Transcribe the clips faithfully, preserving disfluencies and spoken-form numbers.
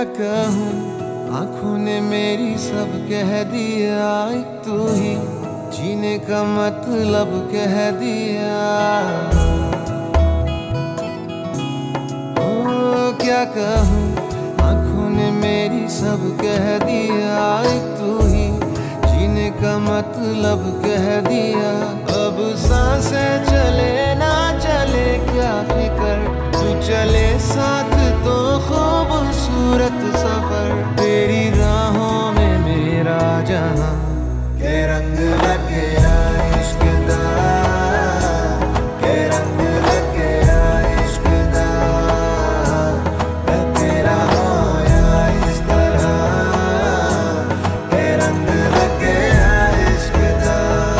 क्या कहूँ, आँखों ने मेरी सब कह दिया, एक तू ही जीने का मतलब कह दिया। ओ क्या कहूँ, आँखों ने मेरी सब कह दिया, एक तू ही जीने का मतलब कह दिया। अब सांसें चले ना चले क्या फिकर, तू चले साथ तो खूबसूरत सफर। तेरी राहों में मेरा जहां के रंग लगे इश्क दा, के रंग लगे इश्क दा। मैं तेरा होया इस तरह, के रंग लगे इश्क दा।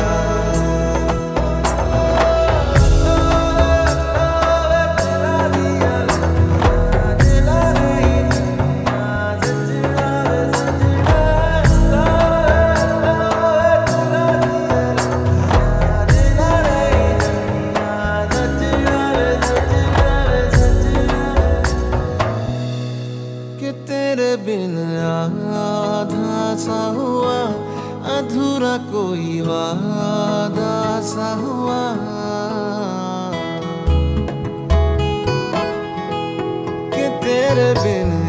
कि तेरे बिन आधा सा हुआ, अधूरा कोई वादा सा हुआ। कि तेरे बिन